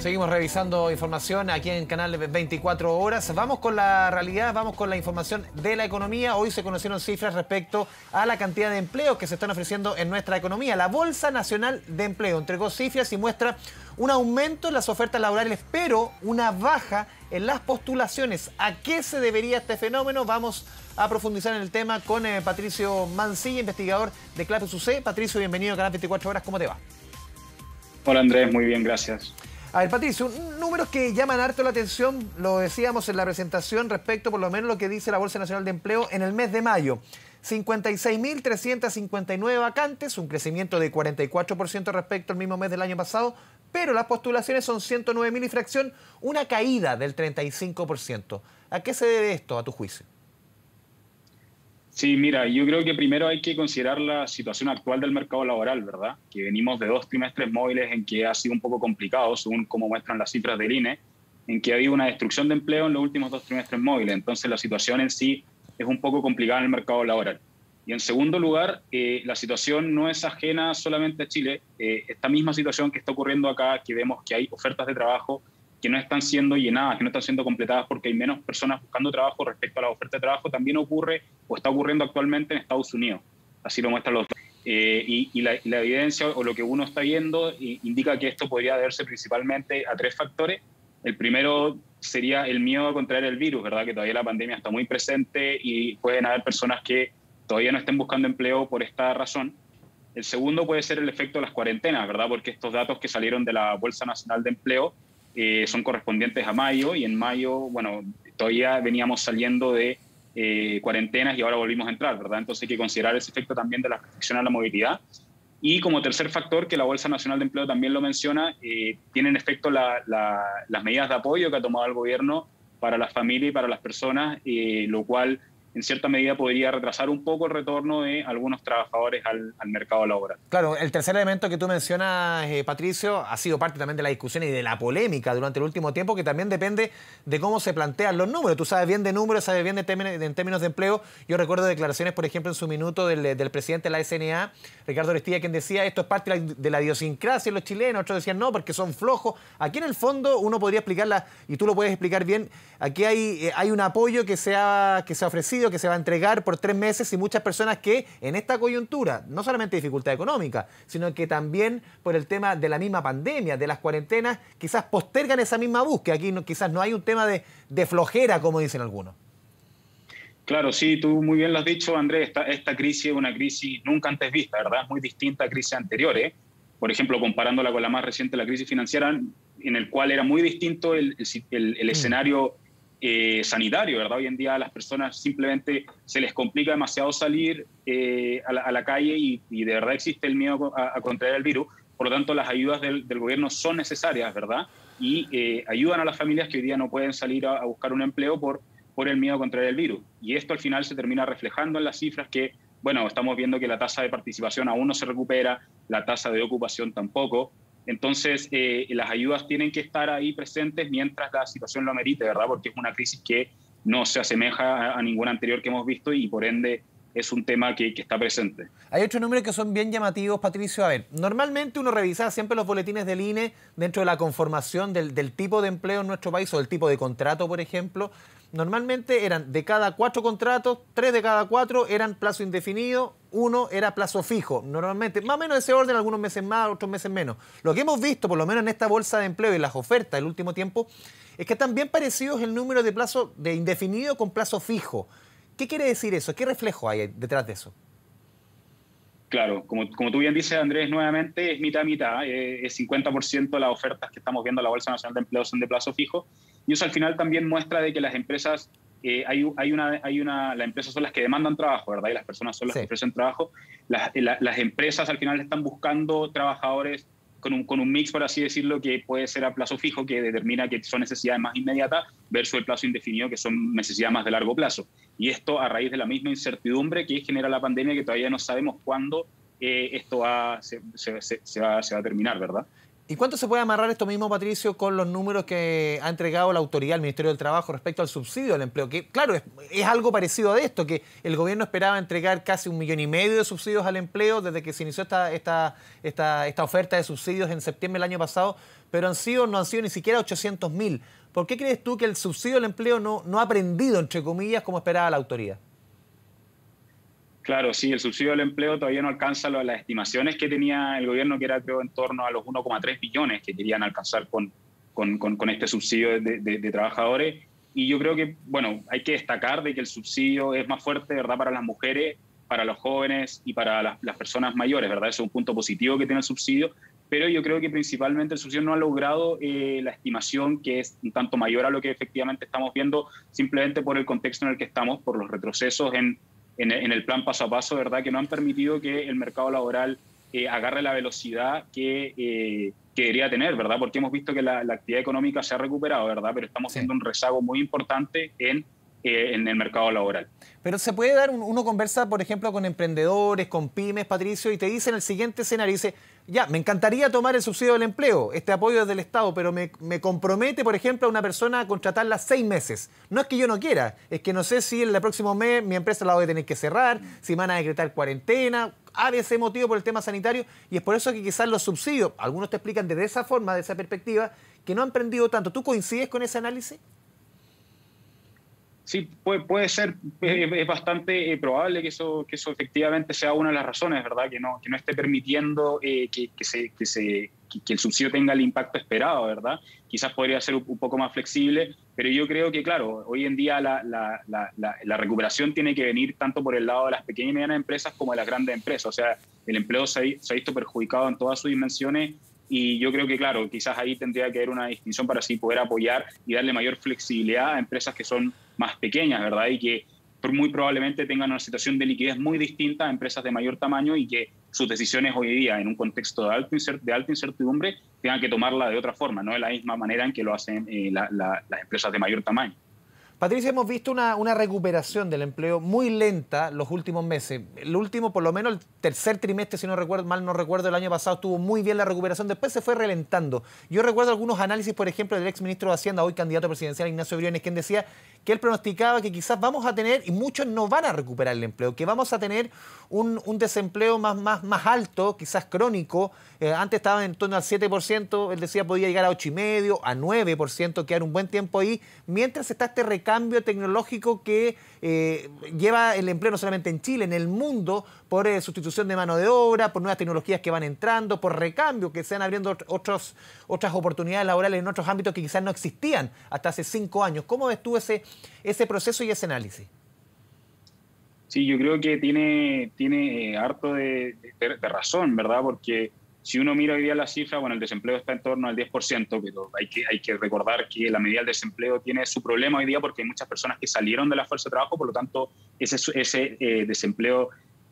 Seguimos revisando información aquí en Canal 24 Horas. Vamos con la realidad, vamos con la información de la economía. Hoy se conocieron cifras respecto a la cantidad de empleos que se están ofreciendo en nuestra economía. La Bolsa Nacional de Empleo entregó cifras y muestra un aumento en las ofertas laborales, pero una baja en las postulaciones. ¿A qué se debería este fenómeno? Vamos a profundizar en el tema con Patricio Mancilla, investigador de Clapus UC. Patricio, bienvenido a Canal 24 Horas. ¿Cómo te va? Hola Andrés, muy bien, gracias. A ver, Patricio, números que llaman harto la atención, lo decíamos en la presentación respecto por lo menos lo que dice la Bolsa Nacional de Empleo en el mes de mayo. 56.359 vacantes, un crecimiento de 44% respecto al mismo mes del año pasado, pero las postulaciones son 109.000 y fracción, una caída del 35%. ¿A qué se debe esto, a tu juicio? Sí, mira, yo creo que primero hay que considerar la situación actual del mercado laboral, ¿verdad? Que venimos de 2 trimestres móviles en que ha sido un poco complicado, según como muestran las cifras del INE, en que ha habido una destrucción de empleo en los últimos 2 trimestres móviles. Entonces, la situación en sí es un poco complicada en el mercado laboral. Y en segundo lugar, la situación no es ajena solamente a Chile. Esta misma situación que está ocurriendo acá, que vemos que hay ofertas de trabajo que no están siendo llenadas, que no están siendo completadas porque hay menos personas buscando trabajo respecto a la oferta de trabajo, también ocurre o está ocurriendo actualmente en Estados Unidos. Así lo muestran los y la evidencia o lo que uno está viendo indica que esto podría deberse principalmente a 3 factores. El primero sería el miedo a contraer el virus, ¿verdad? Que todavía la pandemia está muy presente y pueden haber personas que todavía no estén buscando empleo por esta razón. El segundo puede ser el efecto de las cuarentenas, ¿verdad? Porque estos datos que salieron de la Bolsa Nacional de Empleo son correspondientes a mayo, y en mayo, bueno, todavía veníamos saliendo de cuarentenas y ahora volvimos a entrar, ¿verdad? Entonces hay que considerar ese efecto también de la restricción a la movilidad. Y como tercer factor, que la Bolsa Nacional de Empleo también lo menciona, tienen efecto las medidas de apoyo que ha tomado el gobierno para las familias y para las personas, lo cual en cierta medida podría retrasar un poco el retorno de algunos trabajadores al mercado laboral. Claro, el tercer elemento que tú mencionas, Patricio, ha sido parte también de la discusión y de la polémica durante el último tiempo, que también depende de cómo se plantean los números. Tú sabes bien de números, sabes bien en términos de empleo. Yo recuerdo declaraciones, por ejemplo, en su minuto del presidente de la SNA, Ricardo Orestía, quien decía esto es parte de la idiosincrasia de los chilenos. Otros decían no, porque son flojos. Aquí en el fondo uno podría explicarla, y tú lo puedes explicar bien, aquí hay un apoyo que se ha ofrecido, que se va a entregar por 3 meses, y muchas personas que en esta coyuntura, no solamente dificultad económica, sino que también por el tema de la misma pandemia, de las cuarentenas, quizás postergan esa misma búsqueda. Aquí quizás no hay un tema de flojera, como dicen algunos. Claro, sí, tú muy bien lo has dicho, Andrés. Esta crisis es una crisis nunca antes vista, ¿verdad? Es muy distinta a crisis anteriores. Por ejemplo, comparándola con la más reciente, la crisis financiera, en el cual era muy distinto el escenario sanitario, ¿verdad? Hoy en día a las personas simplemente se les complica demasiado salir a la calle y de verdad existe el miedo a contraer el virus. Por lo tanto, las ayudas del gobierno son necesarias, ¿verdad? Y ayudan a las familias que hoy día no pueden salir a buscar un empleo por el miedo a contraer el virus. Y esto al final se termina reflejando en las cifras que, bueno, estamos viendo que la tasa de participación aún no se recupera, la tasa de ocupación tampoco. Entonces, las ayudas tienen que estar ahí presentes mientras la situación lo amerite, ¿verdad? Porque es una crisis que no se asemeja a ninguna anterior que hemos visto y, por ende, es un tema que está presente. Hay otros números que son bien llamativos, Patricio. A ver, normalmente uno revisa siempre los boletines del INE dentro de la conformación del tipo de empleo en nuestro país o del tipo de contrato, por ejemplo. Normalmente eran de cada 4 contratos, 3 de cada 4 eran plazo indefinido, 1 era plazo fijo. Normalmente, más o menos ese orden, algunos meses más, otros meses menos. Lo que hemos visto, por lo menos en esta bolsa de empleo y las ofertas del último tiempo, es que están bien parecidos el número de plazo de indefinido con plazo fijo. ¿Qué quiere decir eso? ¿Qué reflejo hay detrás de eso? Claro, como tú bien dices, Andrés, nuevamente es mitad-mitad. Es 50% de las ofertas que estamos viendo en la Bolsa Nacional de Empleo son de plazo fijo. Y eso al final también muestra de que las empresas, las empresas son las que demandan trabajo, ¿verdad? Y las personas son las que ofrecen trabajo. Las empresas al final están buscando trabajadores con un mix, por así decirlo, que puede ser a plazo fijo, que determina que son necesidades más inmediatas, versus el plazo indefinido, que son necesidades más de largo plazo. Y esto a raíz de la misma incertidumbre que genera la pandemia, que todavía no sabemos cuándo esto se va a terminar, ¿verdad? ¿Y cuánto se puede amarrar esto mismo, Patricio, con los números que ha entregado la autoridad, el Ministerio del Trabajo, respecto al subsidio al empleo? Que, claro, es algo parecido a esto, que el gobierno esperaba entregar casi 1,5 millones de subsidios al empleo desde que se inició esta oferta de subsidios en septiembre del año pasado, pero no han sido ni siquiera 800.000. ¿Por qué crees tú que el subsidio al empleo no ha prendido, entre comillas, como esperaba la autoridad? Claro, sí, el subsidio al empleo todavía no alcanza las estimaciones que tenía el gobierno, que era, creo, en torno a los 1,3 billones que querían alcanzar con este subsidio de trabajadores. Y yo creo que, bueno, hay que destacar de que el subsidio es más fuerte, ¿verdad?, para las mujeres, para los jóvenes y para las personas mayores, ¿verdad? Eso es un punto positivo que tiene el subsidio, pero yo creo que principalmente el subsidio no ha logrado la estimación, que es un tanto mayor a lo que efectivamente estamos viendo, simplemente por el contexto en el que estamos, por los retrocesos en el plan paso a paso, ¿verdad?, que no han permitido que el mercado laboral agarre la velocidad que debería tener, ¿verdad? Porque hemos visto que la actividad económica se ha recuperado, ¿verdad? Pero estamos viendo un rezago muy importante en el mercado laboral. Pero se puede dar, uno conversa, por ejemplo, con emprendedores, con pymes, Patricio, y te dicen el siguiente escenario, dice, ya, me encantaría tomar el subsidio del empleo, este apoyo desde el Estado, pero me compromete, por ejemplo, a una persona a contratarla 6 meses. No es que yo no quiera, es que no sé si en el próximo mes mi empresa la voy a tener que cerrar, si van a decretar cuarentena, a veces motivo por el tema sanitario, y es por eso que quizás los subsidios, algunos te explican desde esa forma, de esa perspectiva, que no han prendido tanto. ¿Tú coincides con ese análisis? Sí, puede ser, es bastante probable que eso efectivamente sea una de las razones, ¿verdad? Que no esté permitiendo que el subsidio tenga el impacto esperado, ¿verdad? Quizás podría ser un poco más flexible, pero yo creo que, claro, hoy en día la recuperación tiene que venir tanto por el lado de las pequeñas y medianas empresas como de las grandes empresas. O sea, el empleo se ha visto perjudicado en todas sus dimensiones. Y yo creo que, claro, quizás ahí tendría que haber una distinción para así poder apoyar y darle mayor flexibilidad a empresas que son más pequeñas, ¿verdad? Y que muy probablemente tengan una situación de liquidez muy distinta a empresas de mayor tamaño y que sus decisiones hoy día, en un contexto de alta incertidumbre, tengan que tomarla de otra forma, no de la misma manera en que lo hacen las empresas de mayor tamaño. Patricia, hemos visto una recuperación del empleo muy lenta los últimos meses. El último, por lo menos el tercer trimestre, si mal no recuerdo, el año pasado estuvo muy bien la recuperación, después se fue relentando. Yo recuerdo algunos análisis, por ejemplo, del exministro de Hacienda, hoy candidato presidencial, Ignacio Briones, quien decía que él pronosticaba que quizás vamos a tener, y muchos no van a recuperar el empleo, que vamos a tener un desempleo más alto, quizás crónico. Antes estaba en torno al 7%, él decía podía llegar a 8,5%, a 9%, quedar un buen tiempo ahí, mientras está este recambio tecnológico que lleva el empleo no solamente en Chile, en el mundo, por sustitución de mano de obra, por nuevas tecnologías que van entrando, por recambio, que se van abriendo otras oportunidades laborales en otros ámbitos que quizás no existían hasta hace 5 años. ¿Cómo ves tú ese proceso y ese análisis? Sí, yo creo que tiene harto de razón, ¿verdad? Porque si uno mira hoy día la cifra, bueno, el desempleo está en torno al 10%, pero hay que recordar que la medida del desempleo tiene su problema hoy día porque hay muchas personas que salieron de la fuerza de trabajo, por lo tanto, ese desempleo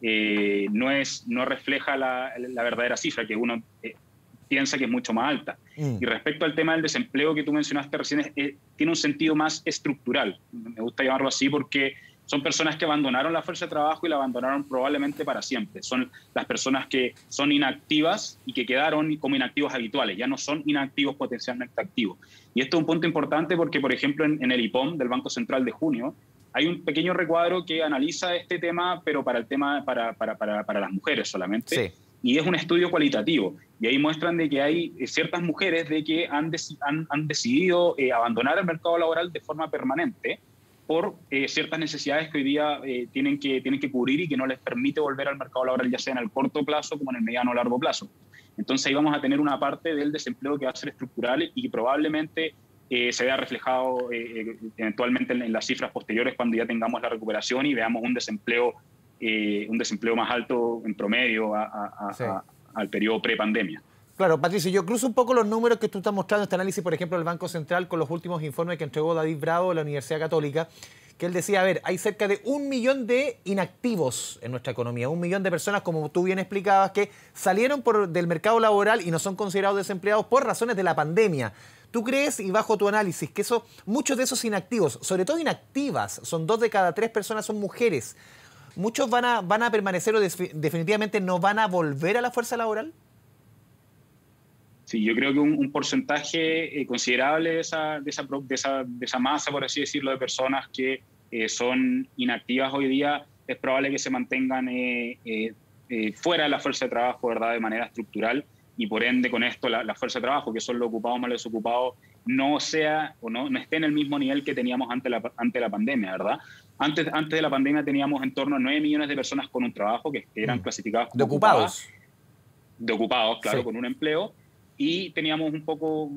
no refleja la verdadera cifra, que uno piensa que es mucho más alta. Y respecto al tema del desempleo que tú mencionaste recién, tiene un sentido más estructural. Me gusta llamarlo así porque son personas que abandonaron la fuerza de trabajo y la abandonaron probablemente para siempre. Son las personas que son inactivas y que quedaron como inactivos habituales. Ya no son inactivos potencialmente activos. Y esto es un punto importante porque, por ejemplo, en el IPOM del Banco Central de junio, hay un pequeño recuadro que analiza este tema, pero para las mujeres solamente. Sí. Y es un estudio cualitativo. Y ahí muestran de que hay ciertas mujeres de que han decidido abandonar el mercado laboral de forma permanente por ciertas necesidades que hoy día tienen que cubrir y que no les permite volver al mercado laboral, ya sea en el corto plazo como en el mediano o largo plazo. Entonces ahí vamos a tener una parte del desempleo que va a ser estructural y que probablemente se vea reflejado eventualmente en las cifras posteriores cuando ya tengamos la recuperación y veamos un desempleo más alto en promedio al periodo pre-pandemia. Claro, Patricio, yo cruzo un poco los números que tú estás mostrando en este análisis, por ejemplo, del Banco Central, con los últimos informes que entregó David Bravo de la Universidad Católica, que él decía, a ver, hay cerca de 1 millón de inactivos en nuestra economía, 1 millón de personas, como tú bien explicabas, que salieron del mercado laboral y no son considerados desempleados por razones de la pandemia. ¿Tú crees, y bajo tu análisis, que muchos de esos inactivos, sobre todo inactivas, son 2 de cada 3 personas son mujeres, muchos van a permanecer o definitivamente no van a volver a la fuerza laboral? Sí, yo creo que un porcentaje considerable de esa masa, por así decirlo, de personas que son inactivas hoy día, es probable que se mantengan fuera de la fuerza de trabajo, ¿verdad?, de manera estructural, y por ende con esto la fuerza de trabajo, que son los ocupados más los desocupados, no sea o no esté en el mismo nivel que teníamos antes de la pandemia, ¿verdad? Antes de la pandemia teníamos en torno a 9 millones de personas con un trabajo que eran clasificadas De como ocupados. de ocupados, claro, Sí. con un empleo, y teníamos un poco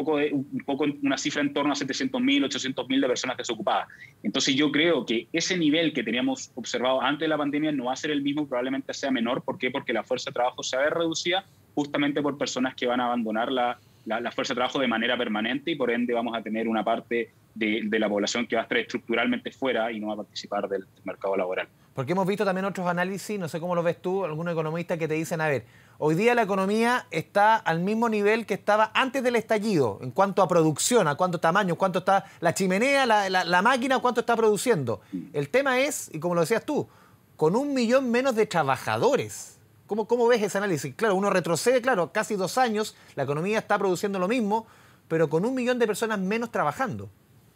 una cifra en torno a 700.000, 800.000 de personas desocupadas. Entonces yo creo que ese nivel que teníamos observado antes de la pandemia no va a ser el mismo, probablemente sea menor. ¿Por qué? Porque la fuerza de trabajo se va a ver reducida justamente por personas que van a abandonar la fuerza de trabajo de manera permanente, y por ende vamos a tener una parte de la población que va a estar estructuralmente fuera y no va a participar del mercado laboral. Porque hemos visto también otros análisis, no sé cómo lo ves tú, algunos economistas que te dicen, a ver, hoy día la economía está al mismo nivel que estaba antes del estallido, en cuanto a producción, a cuánto tamaño, cuánto está la chimenea, la máquina, cuánto está produciendo. El tema es, y como lo decías tú, con 1 millón menos de trabajadores. ¿Cómo ves ese análisis? Claro, uno retrocede, claro, casi 2 años, la economía está produciendo lo mismo, pero con 1 millón de personas menos trabajando.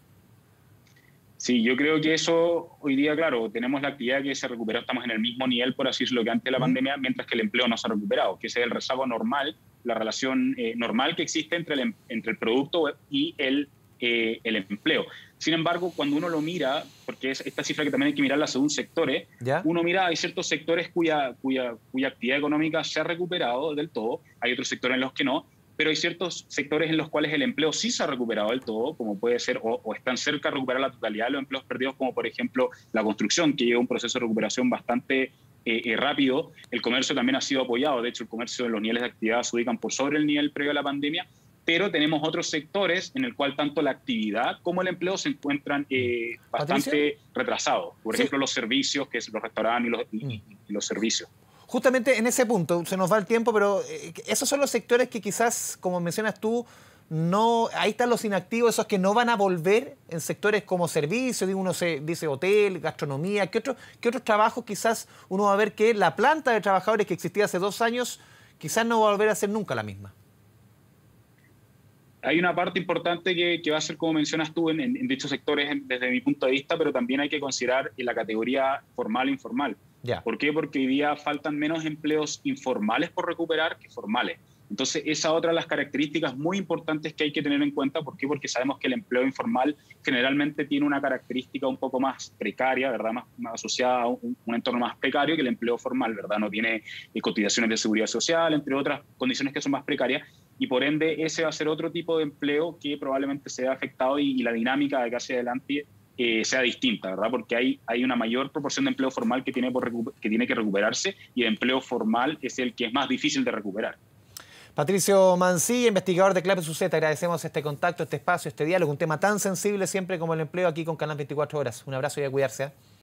Sí, yo creo que eso hoy día, claro, tenemos la actividad que se recuperó, estamos en el mismo nivel, por así decirlo, que antes de la pandemia, mientras que el empleo no se ha recuperado, que ese es el rezago normal, la relación normal que existe entre el producto y el empleo. Sin embargo, cuando uno lo mira, porque es esta cifra que también hay que mirarla según sectores, ¿Ya? uno mira, hay ciertos sectores cuya actividad económica se ha recuperado del todo, hay otros sectores en los que no, pero hay ciertos sectores en los cuales el empleo sí se ha recuperado del todo, como puede ser, o están cerca de recuperar la totalidad de los empleos perdidos, como por ejemplo la construcción, que lleva un proceso de recuperación bastante rápido. El comercio también ha sido apoyado, de hecho el comercio, los niveles de actividad se ubican por sobre el nivel previo a la pandemia, pero tenemos otros sectores en el cual tanto la actividad como el empleo se encuentran bastante ¿Patricio? retrasados. Por ejemplo, los servicios, que es los restaurantes y los servicios. Justamente en ese punto, se nos va el tiempo, pero esos son los sectores que quizás, como mencionas tú, no, ahí están los inactivos, esos que no van a volver en sectores como servicios, uno se dice hotel, gastronomía, ¿qué otros trabajos quizás uno va a ver que la planta de trabajadores que existía hace 2 años quizás no va a volver a ser nunca la misma? Hay una parte importante que va a ser, como mencionas tú, en dichos sectores desde mi punto de vista, pero también hay que considerar la categoría formal e informal. Ya. ¿Por qué? Porque hoy día faltan menos empleos informales por recuperar que formales. Entonces, esa otra de las características muy importantes que hay que tener en cuenta. ¿Por qué? Porque sabemos que el empleo informal generalmente tiene una característica un poco más precaria, ¿verdad? Más asociada a un entorno más precario que el empleo formal, ¿verdad? No tiene cotizaciones de seguridad social, entre otras condiciones que son más precarias, y por ende ese va a ser otro tipo de empleo que probablemente se vea afectado, y la dinámica de acá hacia adelante sea distinta, ¿verdad? Porque hay una mayor proporción de empleo formal que tiene que recuperarse, y el empleo formal es el que es más difícil de recuperar. Patricio Mancilla, investigador de Claves UC, te agradecemos este contacto, este espacio, este diálogo, un tema tan sensible siempre como el empleo aquí con Canal 24 Horas. Un abrazo y a cuidarse.